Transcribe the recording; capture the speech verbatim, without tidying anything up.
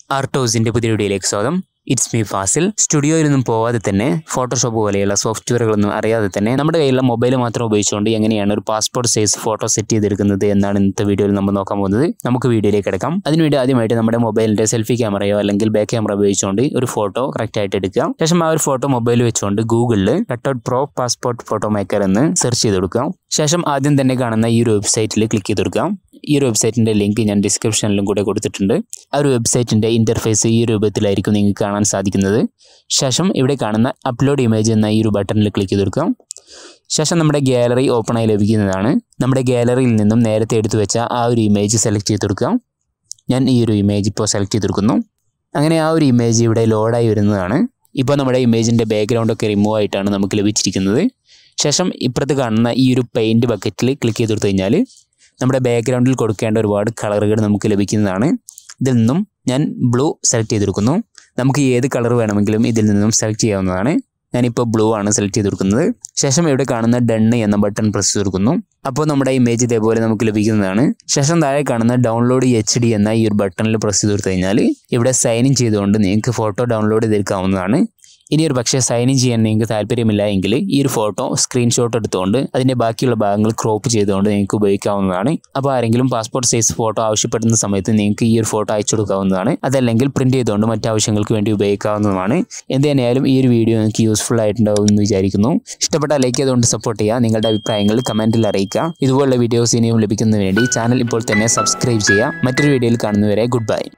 ARTOWZ പുതിയ വീഡിയോയിലേക്ക് സ്വാഗതം. It's me Fazil. സ്റ്റുഡിയോയിലൊന്നും പോവാതെ തന്നെ ഫോട്ടോഷോപ്പ് പോലെയുള്ള സോഫ്റ്റ്വെയറുകളൊന്നും അറിയാതെ തന്നെ നമ്മുടെ കയ്യിലുള്ള മൊബൈൽ മാത്രം ഉപയോഗിച്ചുകൊണ്ട് എങ്ങനെയാണ് ഒരു പാസ്പോർട്ട് സൈസ് ഫോട്ടോ സെറ്റ് ചെയ്തെടുക്കുന്നത് എന്നാണ് ഇന്നത്തെ വീഡിയോയിൽ നമ്മൾ നോക്കാൻ പോകുന്നത്. നമുക്ക് വീഡിയോയിലേക്ക് കിടക്കാം. അതിനുവേണ്ടി ആദ്യമായിട്ട് നമ്മുടെ മൊബൈലിന്റെ സെൽഫി ക്യാമറയോ അല്ലെങ്കിൽ ബാക്ക് ക്യാമറ ഉപയോഗിച്ചുകൊണ്ട് ഒരു ഫോട്ടോ കറക്റ്റ് ആയിട്ട് എടുക്കുക. ശേഷം ആ ഒരു ഫോട്ടോ മൊബൈൽ വെച്ചുകൊണ്ട് ഗൂഗിളിൽ cutout pro passport photo maker എന്ന് സെർച്ച് ചെയ്ത് കൊടുക്കുക. ശേഷം ആദ്യം തന്നെ കാണുന്ന ഈ ഒരു വെബ്സൈറ്റിൽ ക്ലിക്ക് ചെയ്ത് കൊടുക്കുക. ഈ ഒരു വെബ്സൈറ്റിന്റെ ലിങ്ക് ഞാൻ ഡിസ്ക്രിപ്ഷനിലും കൂടെ കൊടുത്തിട്ടുണ്ട്. ആ ഒരു വെബ്സൈറ്റിന്റെ ഇന്റർഫേസ് ഈ രൂപത്തിലായിരിക്കും നിങ്ങൾക്ക് കാണാൻ സാധിക്കുന്നത്. ശേഷം ഇവിടെ കാണുന്ന അപ്ലോഡ് ഇമേജ് എന്ന ഈ ഒരു ബട്ടണിൽ ക്ലിക്ക് ചെയ്ത് കൊടുക്കാം. ശേഷം നമ്മുടെ ഗാലറി ഓപ്പൺ ആയി ലഭിക്കുന്നതാണ്. നമ്മുടെ ഗാലറിയിൽ നിന്നും നേരത്തെ എടുത്തു വെച്ച ആ ഒരു ഇമേജ് സെലക്ട് ചെയ്ത് കൊടുക്കാം. ഞാൻ ഈ ഒരു ഇമേജ് ഇപ്പോൾ സെലക്ട് ചെയ്തെടുക്കുന്നു. അങ്ങനെ ആ ഒരു ഇമേജ് ഇവിടെ ലോഡായി വരുന്നതാണ്. ഇപ്പോൾ നമ്മുടെ ഇമേജിന്റെ ബാക്ക്ഗ്രൗണ്ട് ഒക്കെ റിമൂവ് ആയിട്ടാണ് നമുക്ക് ലഭിച്ചിരിക്കുന്നത്. ശേഷം ഇപ്പുറത്ത് കാണുന്ന ഈ ഒരു പെയിന്റ് ബക്കറ്റിൽ ക്ലിക്ക് ചെയ്ത് കൊടുത്തു കഴിഞ്ഞാൽ നമ്മുടെ ബാക്ക്ഗ്രൗണ്ടിൽ കൊടുക്കേണ്ട ഒരുപാട് കളറുകൾ നമുക്ക് ലഭിക്കുന്നതാണ്. ഇതിൽ നിന്നും ഞാൻ ബ്ലൂ സെലക്ട് ചെയ്തെടുക്കുന്നു. നമുക്ക് ഏത് കളർ വേണമെങ്കിലും ഇതിൽ നിന്നും സെലക്ട് ചെയ്യാവുന്നതാണ്. ഞാനിപ്പോൾ ബ്ലൂ ആണ് സെലക്ട് ചെയ്ത് കൊടുക്കുന്നത്. ശേഷം ഇവിടെ കാണുന്ന ഡണ്ണ് എന്ന ബട്ടൺ പ്രസ് ചെയ്ത് കൊടുക്കുന്നു. അപ്പോൾ നമ്മുടെ ഇമേജ് ഇതേപോലെ നമുക്ക് ലഭിക്കുന്നതാണ്. ശേഷം താഴെ കാണുന്ന ഡൗൺലോഡ് എച്ച് ഡി എന്ന ഈ ഒരു ബട്ടണിൽ പ്രസ് ചെയ്ത് കൊടുത്തു കഴിഞ്ഞാൽ ഇവിടെ സൈൻ ഇൻ ചെയ്തുകൊണ്ട് നിങ്ങൾക്ക് ഫോട്ടോ ഡൗൺലോഡ് ചെയ്തെടുക്കാവുന്നതാണ്. ഇനി ഒരു പക്ഷേ സൈൻ ഇൻ ചെയ്യാൻ നിങ്ങൾക്ക് താല്പര്യമില്ല എങ്കിൽ ഈ ഒരു ഫോട്ടോ സ്ക്രീൻഷോട്ട് എടുത്തുകൊണ്ട് അതിൻ്റെ ബാക്കിയുള്ള ഭാഗങ്ങൾ ക്രോപ്പ് ചെയ്തുകൊണ്ട് നിങ്ങൾക്ക് ഉപയോഗിക്കാവുന്നതാണ്. അപ്പോൾ ആരെങ്കിലും പാസ്പോർട്ട് സൈസ് ഫോട്ടോ ആവശ്യപ്പെടുന്ന സമയത്ത് നിങ്ങൾക്ക് ഈ ഒരു ഫോട്ടോ അയച്ചു കൊടുക്കാവുന്നതാണ്. അതല്ലെങ്കിൽ പ്രിന്റ് ചെയ്തുകൊണ്ട് മറ്റാവശ്യങ്ങൾക്ക് വേണ്ടി ഉപയോഗിക്കാവുന്നതാണ്. എന്ത് തന്നെയായാലും ഈ ഒരു വീഡിയോ നിങ്ങൾക്ക് യൂസ്ഫുൾ ആയിട്ടുണ്ടാവും എന്ന് വിചാരിക്കുന്നു. ഇഷ്ടപ്പെട്ടാൽ ലൈക്ക് ചെയ്തുകൊണ്ട് സപ്പോർട്ട് ചെയ്യുക. നിങ്ങളുടെ അഭിപ്രായങ്ങൾ കമൻറ്റിൽ അറിയിക്കുക. ഇതുപോലുള്ള വീഡിയോസ് ഇനിയും ലഭിക്കുന്നതിന് വേണ്ടി ചാനൽ ഇപ്പോൾ തന്നെ സബ്സ്ക്രൈബ് ചെയ്യുക. മറ്റൊരു വീഡിയോയിൽ കാണുന്നവരെ ഗുഡ് ബൈ.